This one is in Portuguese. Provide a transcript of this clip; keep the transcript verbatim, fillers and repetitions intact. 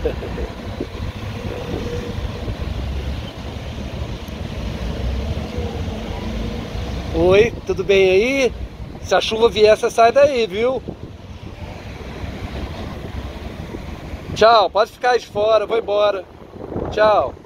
Oi, tudo bem aí? Se a chuva vier, você sai daí, viu? Tchau, pode ficar aí de fora, vou embora. Tchau.